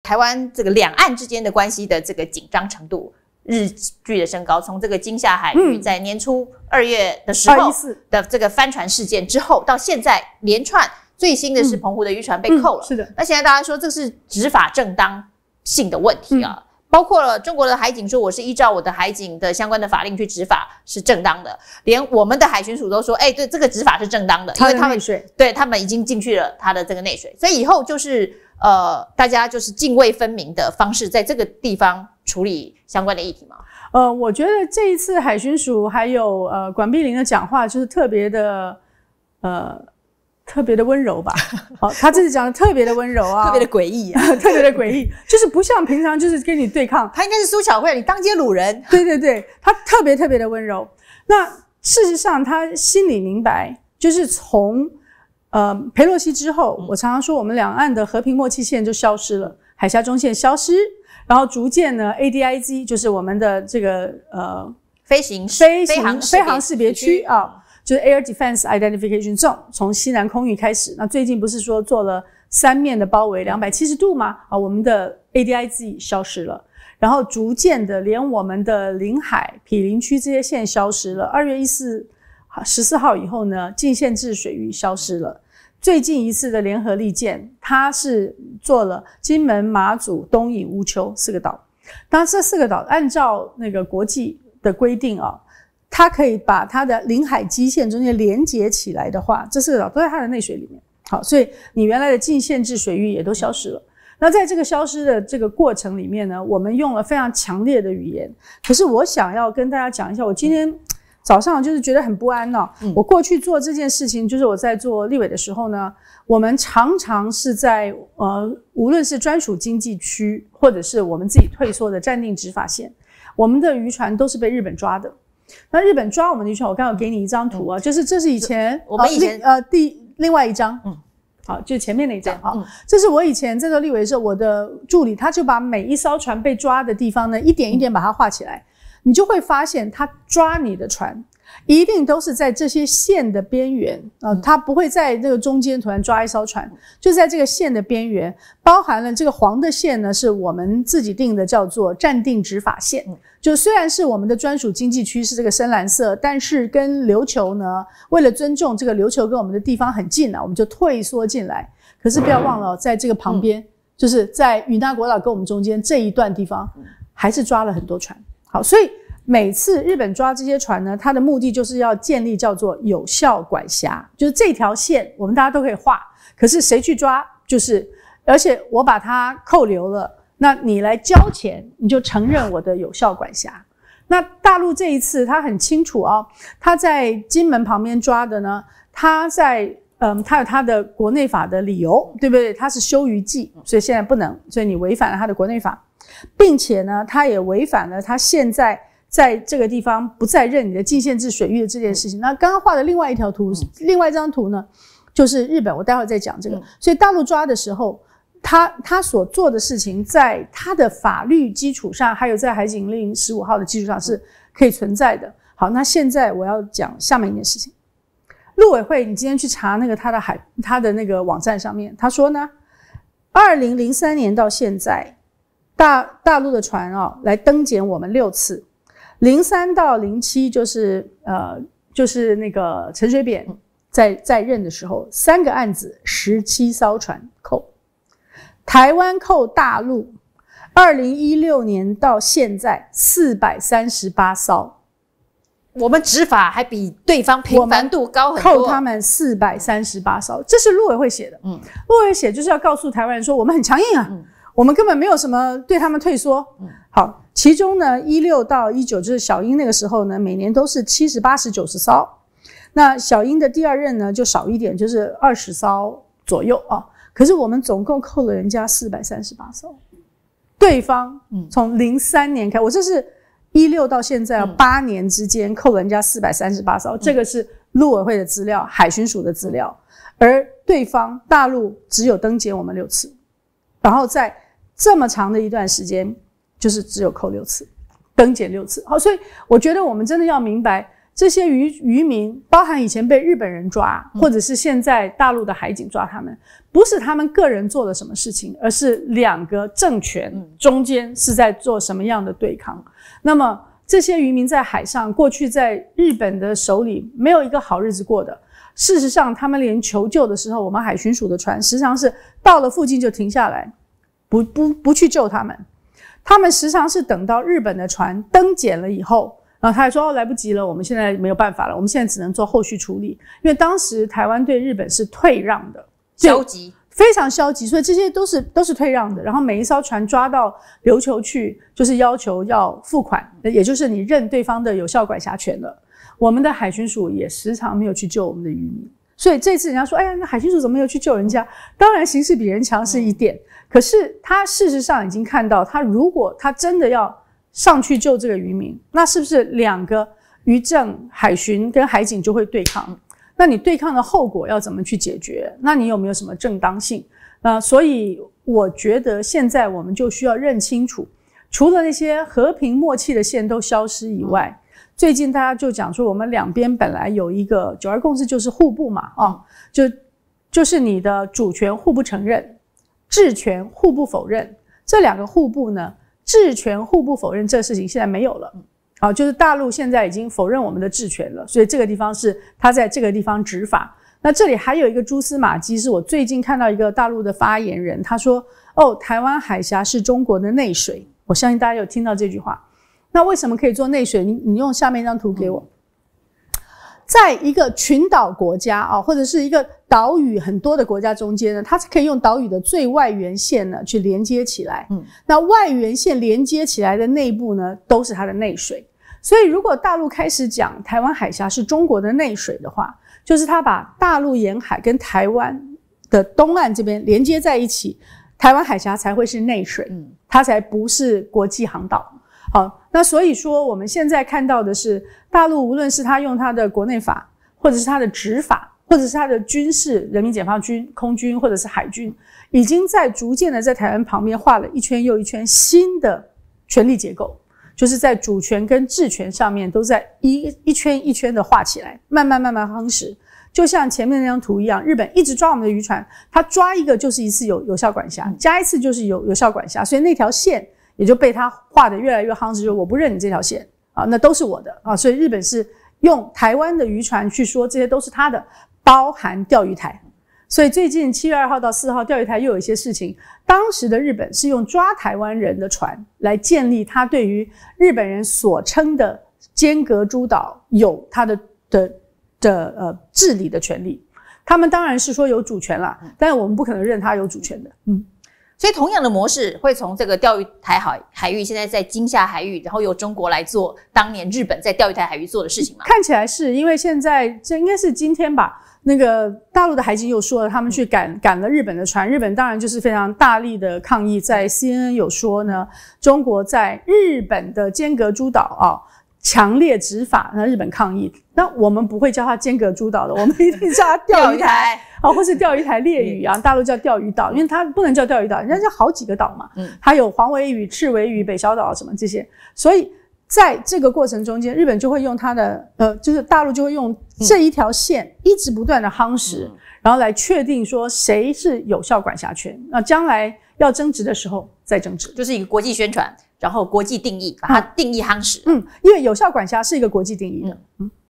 台湾这个两岸之间的关系的这个紧张程度日剧的升高，从这个金厦海域在年初2月的时候的这个帆船事件之后，到现在连串最新的是澎湖的渔船被扣了。 是的。 那现在大家说这是执法正当性的问题啊。包括了中国的海警说，我是依照我的海警的相关的法令去执法是正当的，连我们的海巡署都说，对，这个执法是正当的，因为他们已经进去了他的这个内水，所以以后就是大家就是泾渭分明的方式，在这个地方处理相关的议题吗？ 我觉得这一次海巡署还有管碧玲的讲话就是特别的温柔吧，他这次讲的特别的温柔啊， 特别的诡异啊， 特别的诡异，就是不像平常就是跟你对抗， 他应该是苏巧慧，你当街掳人， 对，他特别的温柔。那事实上他心里明白，就是从裴洛西之后，我常常说我们两岸的和平默契线就消失了，海峡中线消失，然后逐渐呢 ADIZ 就是我们的这个飞航识别区啊。就是 Air Defense Identification Zone 从西南空域开始，那最近不是说做了3面的包围270度吗？我们的 ADIZ 消失了，然后逐渐的连我们的领海、毗邻区这些线消失了。2月14号以后呢，禁限制水域消失了。最近一次的联合利剑，它是做了金门、马祖、东引、乌丘4个岛。当然这4个岛按照那个国际的规定它可以把它的领海基线中间连接起来的话，这4个岛都在它的内水里面。好，所以你原来的禁限制水域也都消失了。那在这个消失的这个过程里面呢，我们用了非常强烈的语言。可是我想要跟大家讲一下，我今天早上就是觉得很不安我过去做这件事情，就是我在做立委的时候呢，我们常常是在无论是专属经济区，或者是我们自己退缩的暂定执法线，我们的渔船都是被日本抓的。那日本抓我们的渔船，我刚刚有给你一张图就是这是以前我们以前另外一张好，就是前面那一张这是我以前在做立委的时候，我的助理他就把每一艘船被抓的地方呢，一点一点把它画起来，你就会发现他抓你的船一定都是在这些线的边缘他不会在这个中间突然抓一艘船，就在这个线的边缘，包含了这个黄的线呢，是我们自己定的，叫做暂定执法线。就虽然是我们的专属经济区是这个深蓝色，但是跟琉球呢，为了尊重这个琉球跟我们的地方很近我们就退缩进来。可是不要忘了在这个旁边就是在与那国岛跟我们中间这一段地方还是抓了很多船。好，所以每次日本抓这些船呢，它的目的就是要建立叫做有效管辖，就是这条线我们大家都可以画，可是谁去抓，就是而且我把它扣留了，那你来交钱，你就承认我的有效管辖。那大陆这一次他很清楚他在金门旁边抓的呢，他有他的国内法的理由，对不对？他是休渔季，所以现在不能，所以你违反了他的国内法，并且呢，他也违反了他现在在这个地方不再认你的禁限制水域的这件事情。那刚刚画的另外一条图，另外一张图呢，就是日本，我待会儿再讲这个。所以大陆抓的时候，他所做的事情，在他的法律基础上，还有在海警令15号的基础上是可以存在的。好，那现在我要讲下面一件事情。陆委会，你今天去查那个他的那个网站上面，他说呢，2003年到现在，大陆的船来登检我们6次，03到07就是那个陈水扁在任的时候，3个案子17艘船扣，台湾扣大陆，2016年到现在438艘。 我们执法还比对方频繁度高很多， 扣他们438艘，这是陆委会写的。陆委会写就是要告诉台湾人说，我们很强硬我们根本没有什么对他们退缩。好，其中呢，16到19就是小英那个时候呢，每年都是70、80、90艘。那小英的第二任呢就少一点，就是20艘左右可是我们总共扣了人家438艘，对方从03年开，我这是16到现在8年之间扣人家438艘，这个是陆委会的资料，海巡署的资料，而对方大陆只有登检我们6次，然后在这么长的一段时间，就是只有扣6次，登检6次。好，所以我觉得我们真的要明白， 这些渔民，包含以前被日本人抓，或者是现在大陆的海警抓他们，不是他们个人做了什么事情，而是两个政权中间是在做什么样的对抗。那么这些渔民在海上，过去在日本的手里没有一个好日子过的。事实上，他们连求救的时候，我们海巡署的船时常是到了附近就停下来，不去救他们。他们时常是等到日本的船登检了以后，然后他还说来不及了，我们现在没有办法了，我们现在只能做后续处理。因为当时台湾对日本是退让的， 消极， 非常消极，所以这些都是退让的。然后每一艘船抓到琉球去，就是要求要付款，也就是你认对方的有效管辖权了。我们的海巡署也时常没有去救我们的渔民，所以这次人家说，哎呀，那海巡署怎么没有去救人家？当然形势比人强是一点，可是他事实上已经看到，他如果他真的要上去救这个渔民，那是不是两个渔政、海巡跟海警就会对抗？那你对抗的后果要怎么去解决？那你有没有什么正当性？所以我觉得现在我们就需要认清楚，除了那些和平默契的线都消失以外，最近大家就讲说，我们两边本来有一个九二共识，就是互不嘛，就是你的主权互不承认，治权互不否认。这两个互不呢，治权互不否认这事情现在没有了，就是大陆现在已经否认我们的治权了，所以这个地方是他在这个地方执法。那这里还有一个蛛丝马迹，是我最近看到一个大陆的发言人，他说，台湾海峡是中国的内水，我相信大家有听到这句话。那为什么可以做内水？你用下面一张图给我。在一个群岛国家或者是一个岛屿很多的国家中间呢，它可以用岛屿的最外缘线呢去连接起来。那外缘线连接起来的内部呢，都是它的内水。所以如果大陆开始讲台湾海峡是中国的内水的话，就是它把大陆沿海跟台湾的东岸这边连接在一起，台湾海峡才会是内水，它才不是国际航道。好，那所以说我们现在看到的是，大陆无论是他用他的国内法，或者是他的执法，或者是他的军事，人民解放军、空军或者是海军，已经在逐渐的在台湾旁边画了一圈又一圈新的权力结构，就是在主权跟治权上面都在一圈一圈的画起来，慢慢夯实。就像前面那张图一样，日本一直抓我们的渔船，他抓一个就是一次有效管辖，加一次就是有效管辖，所以那条线也就被他画得越来越夯实，就是我不认你这条线那都是我的所以日本是用台湾的渔船去说这些都是他的，包含钓鱼台。所以最近7月2号到4号钓鱼台又有一些事情，当时的日本是用抓台湾人的船来建立他对于日本人所称的尖阁诸岛有他的治理的权利。他们当然是说有主权啦，但是我们不可能认他有主权的。 所以同样的模式会从这个钓鱼台海域，现在在金厦海域，然后由中国来做当年日本在钓鱼台海域做的事情吗？ 看起来是，因为现在这应该是今天吧，那个大陆的海警又说了，他们去赶了日本的船，日本当然就是非常大力的抗议，在 CNN 有说呢，中国在日本的尖阁诸岛强烈执法，那日本抗议。那我们不会叫它尖阁诸岛的，我们一定叫它钓鱼台或是钓鱼台列屿大陆叫钓鱼岛，因为它不能叫钓鱼岛，人家叫好几个岛嘛，还有黄尾屿、赤尾屿、北小岛什么这些。所以在这个过程中间，日本就会用它的就是大陆就会用这一条线一直不断的夯实，然后来确定说谁是有效管辖权。那将来要争执的时候再争执， 就是一个国际宣传，然后国际定义，把它定义夯实。 因为有效管辖是一个国际定义的。